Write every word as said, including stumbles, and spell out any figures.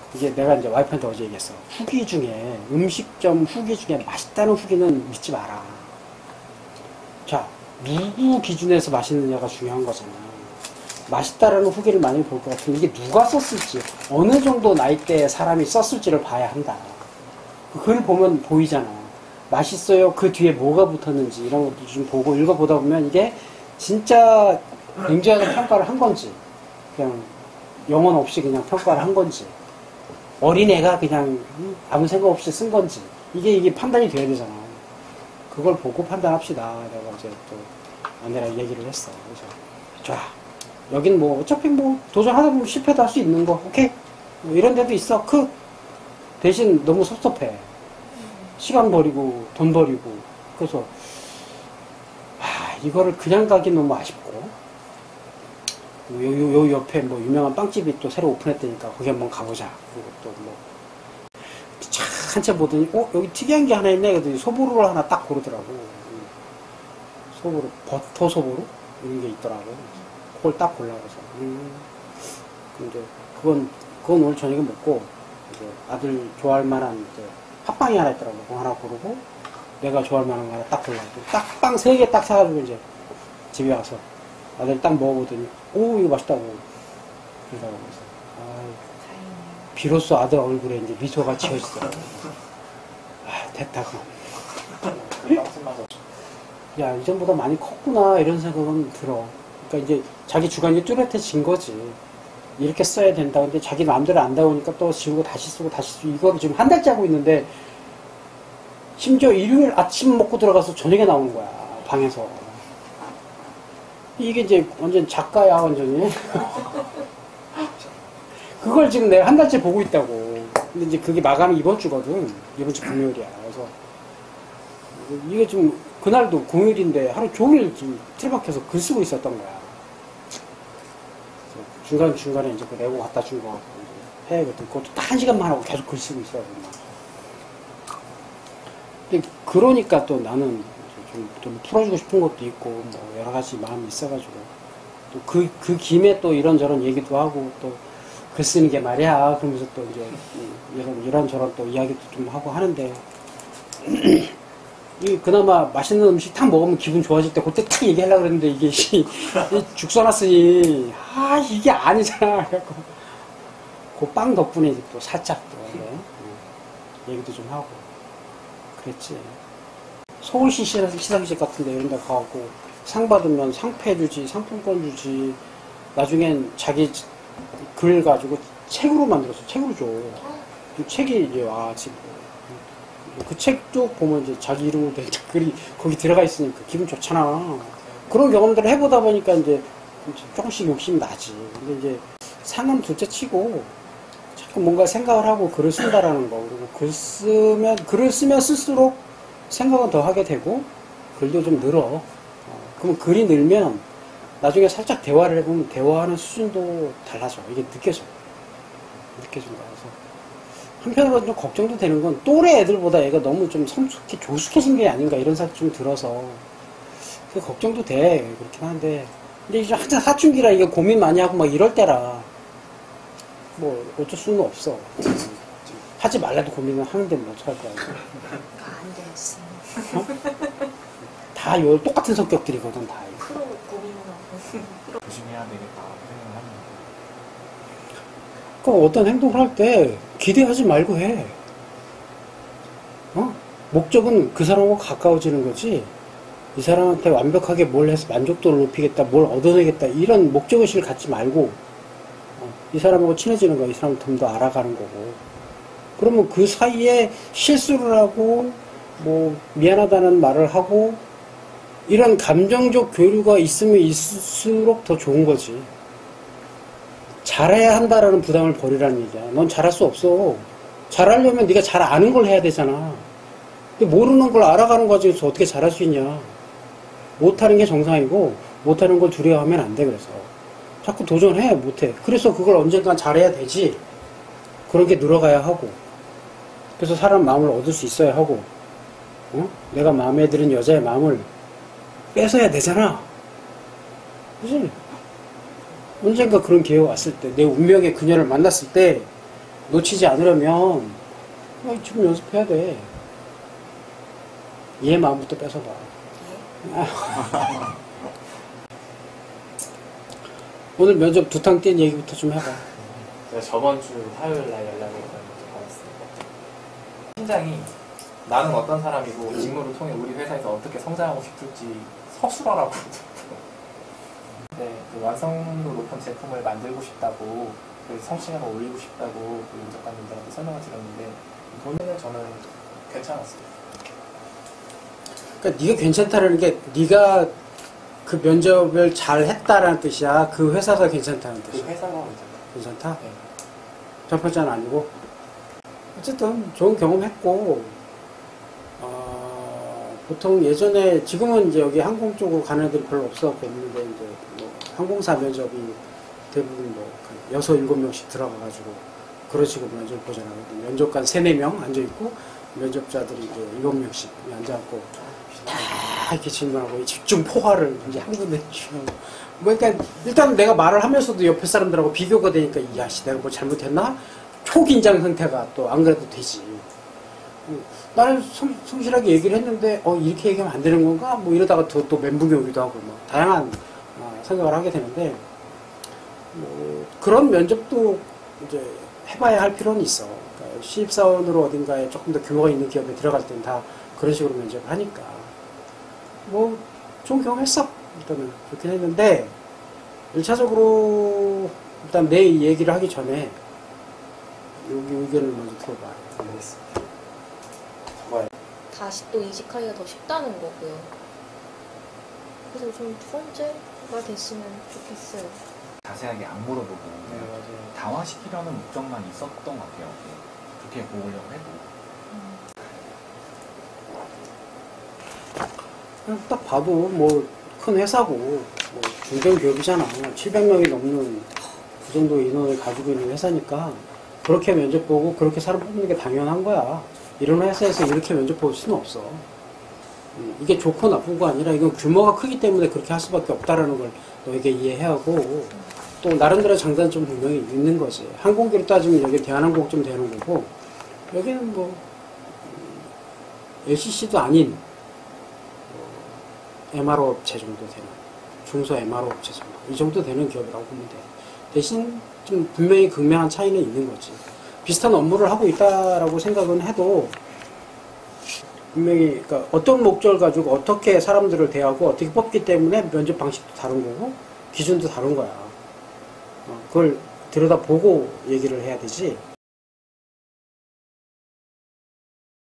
이게 내가 이제 와이프한테 어제 얘기했어. 후기 중에, 음식점 후기 중에 맛있다는 후기는 믿지 마라. 자, 누구 기준에서 맛있느냐가 중요한 거잖아. 맛있다라는 후기를 많이 볼 것 같은데 이게 누가 썼을지, 어느 정도 나이대의 사람이 썼을지를 봐야 한다. 글 보면 보이잖아. 맛있어요. 그 뒤에 뭐가 붙었는지 이런 것도 좀 보고 읽어보다 보면 이게 진짜 굉장한 평가를 한 건지, 그냥 영혼 없이 그냥 평가를 한 건지, 어린애가 그냥 아무 생각 없이 쓴 건지, 이게 이게 판단이 돼야 되잖아. 그걸 보고 판단합시다. 내가 어제 또 아내랑 얘기를 했어. 그래서 좋아. 여긴 뭐 어차피 뭐 도전하다 보면 실패도 할 수 있는 거. 오케이. 뭐 이런 데도 있어. 그 대신 너무 섭섭해. 시간 버리고 돈 버리고. 그래서 아, 이거를 그냥 가긴 너무 아쉽고, 요, 요, 요 옆에 뭐 유명한 빵집이 또 새로 오픈했다니까 거기 한번 가보자. 그리고 또 뭐 차 한참 보더니 어 여기 특이한 게 하나 있네. 그랬더니 소보루를 하나 딱 고르더라고. 소보루, 버터 소보루 이런 게 있더라고. 그걸 딱 골라서 음. 근데 그건 그건 오늘 저녁에 먹고, 이제 아들 좋아할 만한 이제 팥빵이 하나 있더라고. 그거 하나 고르고 내가 좋아할 만한 거 하나 딱 골라고 딱 빵 세 개 딱 사가지고 이제 집에 와서 아들 딱 먹어보더니 오 이거 맛있다고 그러더라고. 그래서 아이, 비로소 아들 얼굴에 이제 미소가 지어지더라고. 아 됐다고. 야 이전보다 많이 컸구나 이런 생각은 들어. 그러니까 이제 자기 주관이 뚜렷해진 거지. 이렇게 써야 된다. 근데 자기 마음대로 안 나오니까 또 지우고 다시 쓰고 다시 쓰고 이거를 지금 한 달째 하고 있는데, 심지어 일요일 아침 먹고 들어가서 저녁에 나오는 거야 방에서. 이게 이제 완전 작가야 완전히. 그걸 지금 내가 한 달째 보고 있다고. 근데 이제 그게 마감이 이번 주거든. 이번 주 금요일이야. 그래서 이게 좀 그날도 공휴일인데 하루 종일 지금 틀박혀서 글 쓰고 있었던 거야. 중간중간에 이제 그 레고 갖다 준 거 해야거든. 그것도 딱 한 시간만 하고 계속 글 쓰고 있어야 된다. 근데 그러니까 또 나는 좀, 좀 풀어주고 싶은 것도 있고, 뭐 여러 가지 마음이 있어가지고, 또 그, 그 김에 또 이런저런 얘기도 하고, 또 글 쓰는 게 말이야. 그러면서 또 이제 이런, 이런저런 또 이야기도 좀 하고 하는데, 이 그나마 맛있는 음식 탁 먹으면 기분 좋아질 때 그때 탁 얘기하려고 그랬는데 이게 죽 써놨으니 아 이게 아니잖아. 그래갖고 그 빵 덕분에 이제 또 살짝 또 네, 얘기도 좀 하고 그랬지. 서울시 시상식 같은데 이런 데 가고 상 받으면 상패 주지, 상품권 주지. 나중엔 자기 글 가지고 책으로 만들었어. 책으로 줘. 그 책이 이제 와 지금 그 책 쪽 보면 이제 자기 이름으로 된 글이 거기 들어가 있으니까 기분 좋잖아. 그런 경험들을 해보다 보니까 이제 조금씩 욕심이 나지. 근데 이제 상은 둘째 치고 자꾸 뭔가 생각을 하고 글을 쓴다라는 거. 그리고 글 쓰면, 글을 쓰면 쓸수록 생각은 더 하게 되고 글도 좀 늘어. 어, 그러면 글이 늘면 나중에 살짝 대화를 해보면 대화하는 수준도 달라져. 이게 느껴져. 느껴진다. 그래서 한편으로 좀 걱정도 되는 건 또래 애들보다 얘가 너무 좀 성숙해, 조숙해진 게 아닌가 이런 생각이 좀 들어서 그 걱정도 돼. 그렇긴 한데 근데 이제 한참 사춘기라 이게 고민 많이 하고 막 이럴 때라 뭐 어쩔 수는 없어. 하지 말라도 고민을 하는데 뭐 어떡할 거야. 안 되었어. 어? 다 요 똑같은 성격들이거든 다. 프로 고민하고 조심해야 되겠다 생각을 합니다. 그 어떤 행동을 할 때 기대하지 말고 해. 어? 목적은 그 사람하고 가까워지는 거지. 이 사람한테 완벽하게 뭘 해서 만족도를 높이겠다, 뭘 얻어내겠다 이런 목적의식을 갖지 말고 어, 이 사람하고 친해지는 거야. 이 사람을 좀 더 알아가는 거고. 그러면 그 사이에 실수를 하고 뭐 미안하다는 말을 하고 이런 감정적 교류가 있으면 있을수록 더 좋은 거지. 잘해야 한다라는 부담을 버리라는 얘기야. 넌 잘할 수 없어. 잘하려면 네가 잘 아는 걸 해야 되잖아. 근데 모르는 걸 알아가는 과정에서 어떻게 잘할 수 있냐. 못하는 게 정상이고 못하는 걸 두려워하면 안 돼. 그래서 자꾸 도전해. 못해. 그래서 그걸 언젠간 잘해야 되지. 그런 게 늘어가야 하고 그래서 사람 마음을 얻을 수 있어야 하고 어? 내가 마음에 드는 여자의 마음을 뺏어야 되잖아. 그치? 언젠가 그런 기회가 왔을 때 내 운명의 그녀를 만났을 때 놓치지 않으려면 어, 지금 연습해야 돼. 얘 마음부터 뺏어봐. 예? 오늘 면접 두탕 뛴 얘기부터 좀 해봐. 제가 저번 주 화요일 날 연락을 받았습니다. 팀장이 나는 어떤 사람이고 직무를 통해 우리 회사에서 어떻게 성장하고 싶을지 서술하라고 네, 그 완성도 높은 제품을 만들고 싶다고 그 성취감을 올리고 싶다고 그 면접관님들한테 설명을 드렸는데 본인은 저는 괜찮았어요. 그러니까 네가 괜찮다는 게 네가 그 면접을 잘 했다라는 뜻이야. 그 회사가 괜찮다는 그 뜻이야. 회사가 괜찮아요. 괜찮다? 네. 첫 번째는 아니고 어쨌든 좋은 경험했고 어, 보통 예전에 지금은 이제 여기 항공 쪽으로 가는 애들이 별로 없어갖고 없는데 이제 뭐 항공사 면접이 대부분 뭐 여섯 일곱 명씩 들어가가지고 그런 식으로 면접 보잖아요. 면접관 세네 명 앉아있고 면접자들이 이제 일곱 명씩 앉아갖고 다 이렇게 질문하고 집중 포화를 이제 한 군데 주고 뭐 그러니까 일단 내가 말을 하면서도 옆에 사람들하고 비교가 되니까 야씨 내가 뭐 잘못했나? 초긴장 상태가 또 안 그래도 되지. 나는 성, 성실하게 얘기를 했는데 어 이렇게 얘기하면 안 되는 건가? 뭐 이러다가 또, 또 멘붕이 오기도 하고 뭐 다양한 어, 생각을 하게 되는데 뭐 그런 면접도 이제 해봐야 할 필요는 있어. 그러니까 신입사원으로 어딘가에 조금 더 규모가 있는 기업에 들어갈 땐 다 그런 식으로 면접을 하니까 뭐 좋은 경험했어. 일단은 좋긴 했는데 일차적으로 일단 내 얘기를 하기 전에 여기 의견을 먼저 들어봐. 알겠습니다. 정말 다시 또 이직하기가 더 쉽다는 거고요. 그래서 좀 두 번째가 됐으면 좋겠어요. 자세하게 안 물어보고 네, 맞아요. 당황시키려는 목적만 있었던 것 같아요. 그렇게 보려고 해도. 그냥 딱 봐도 뭐 큰 회사고 뭐 중견 기업이잖아. 칠백 명이 넘는 그 정도 인원을 가지고 있는 회사니까 그렇게 면접 보고 그렇게 사람 뽑는 게 당연한 거야. 이런 회사에서 이렇게 면접 볼 수는 없어. 이게 좋고 나쁘고가 아니라 이건 규모가 크기 때문에 그렇게 할 수밖에 없다라는 걸 너에게 이해해야 하고 또 나름대로 장단점 분명히 있는 거지. 항공기로 따지면 여기 대한항공 좀 되는 거고 여기는 뭐 엘씨씨도 아닌 엠알오 업체 정도 되는 중소 엠알오 업체 정도 이 정도 되는 기업이라고 보면 돼. 대신 좀 분명히 극명한 차이는 있는 거지. 비슷한 업무를 하고 있다라고 생각은 해도 분명히 그러니까 어떤 목적을 가지고 어떻게 사람들을 대하고 어떻게 뽑기 때문에 면접 방식도 다른 거고 기준도 다른 거야. 어, 그걸 들여다보고 얘기를 해야 되지.